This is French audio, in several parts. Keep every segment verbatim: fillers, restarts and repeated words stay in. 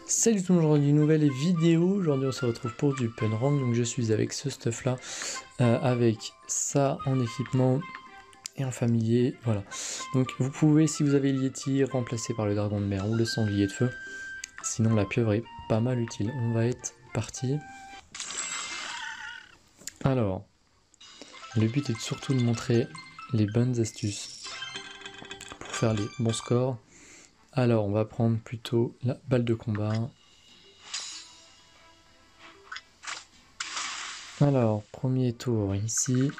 Salut tout le monde, aujourd'hui une nouvelle vidéo. Aujourd'hui on se retrouve pour du Punrank. Donc je suis avec ce stuff là, euh, avec ça en équipement et en familier. Voilà. Donc vous pouvez, si vous avez le Yeti, remplacer par le dragon de mer ou le sanglier de feu. Sinon la pieuvre est pas mal utile. On va être parti. Alors, le but est surtout de montrer les bonnes astuces pour faire les bons scores. Alors on va prendre plutôt la balle de combat. Alors, premier tour ici.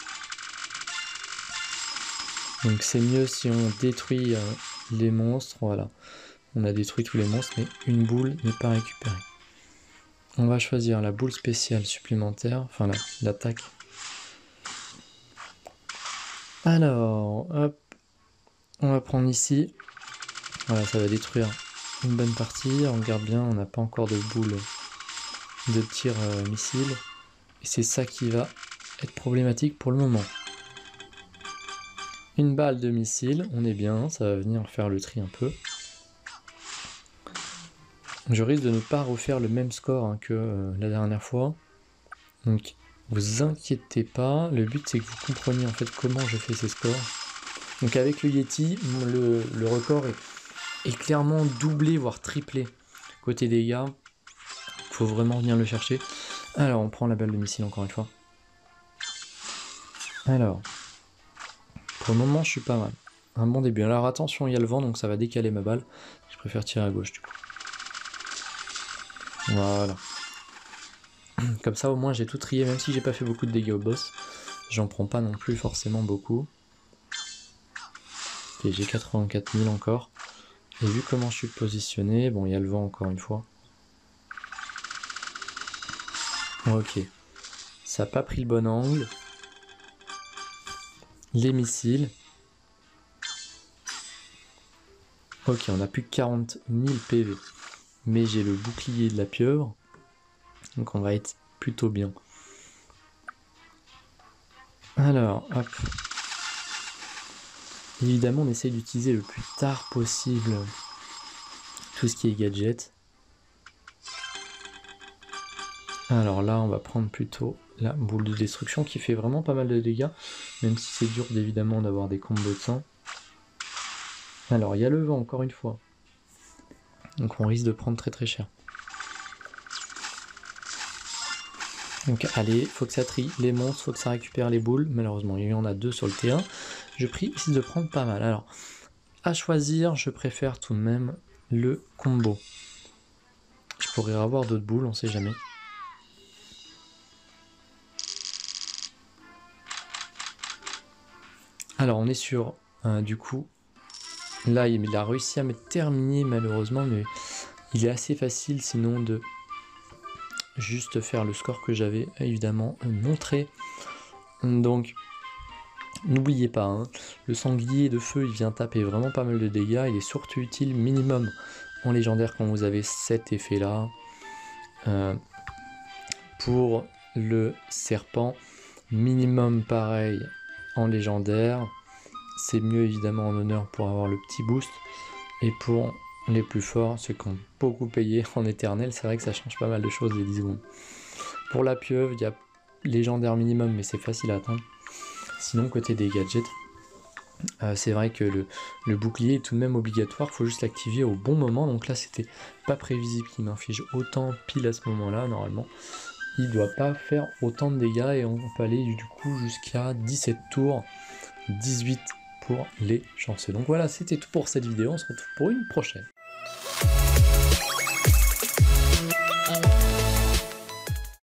Donc c'est mieux si on détruit euh, les monstres. Voilà. On a détruit tous les monstres, mais une boule n'est pas récupérée. On va choisir la boule spéciale supplémentaire. Enfin l'attaque. Alors, hop. On va prendre ici. Voilà, ça va détruire une bonne partie. On regarde bien, on n'a pas encore de boule de tir euh, missile. Et c'est ça qui va être problématique pour le moment. Une balle de missile, on est bien, ça va venir faire le tri un peu. Je risque de ne pas refaire le même score hein, que euh, la dernière fois. Donc vous inquiétez pas, le but c'est que vous compreniez en fait comment je fais ces scores. Donc avec le Yeti, le, le record est, est clairement doublé, voire triplé. Côté dégâts, il faut vraiment venir le chercher. Alors on prend la balle de missile encore une fois. Alors, pour le moment je suis pas mal. Un bon début. Alors attention, il y a le vent, donc ça va décaler ma balle. Je préfère tirer à gauche du coup. Voilà. Comme ça au moins j'ai tout trié, même si j'ai pas fait beaucoup de dégâts au boss. J'en prends pas non plus forcément beaucoup. Et j'ai quatre-vingt-quatre mille encore. Et vu comment je suis positionné, bon il y a le vent encore une fois. Ok. Ça n'a pas pris le bon angle. Les missiles. Ok, on a plus que quarante mille P V. Mais j'ai le bouclier de la pieuvre. Donc on va être plutôt bien. Alors, hop. Évidemment, on essaye d'utiliser le plus tard possible tout ce qui est gadget. Alors là, on va prendre plutôt la boule de destruction qui fait vraiment pas mal de dégâts. Même si c'est dur évidemment d'avoir des combos de sang. Alors, il y a le vent encore une fois. Donc on risque de prendre très très cher. Donc allez, faut que ça trie les monstres, faut que ça récupère les boules. Malheureusement, il y en a deux sur le terrain. Je prie ici de prendre pas mal. Alors, à choisir, je préfère tout de même le combo. Je pourrais avoir d'autres boules, on sait jamais. Alors, on est sur, euh, du coup, là, il a réussi à me terminer malheureusement, mais il est assez facile sinon de juste faire le score que j'avais évidemment montré. Donc n'oubliez pas, hein, le sanglier de feu il vient taper vraiment pas mal de dégâts, il est surtout utile minimum en légendaire quand vous avez cet effet là. Euh, pour le serpent, minimum pareil en légendaire, c'est mieux évidemment en honneur pour avoir le petit boost, et pour les plus forts, ceux qui ont beaucoup payé en éternel, c'est vrai que ça change pas mal de choses les dix secondes. Pour la pieuvre, il y a légendaire minimum, mais c'est facile à atteindre. Sinon, côté des gadgets, euh, c'est vrai que le, le bouclier est tout de même obligatoire, il faut juste l'activer au bon moment. Donc là, c'était pas prévisible qu'il m'inflige autant pile à ce moment-là. Normalement, il doit pas faire autant de dégâts et on peut aller du coup jusqu'à dix-sept tours, dix-huit pour les chanceux. Donc voilà, c'était tout pour cette vidéo, on se retrouve pour une prochaine.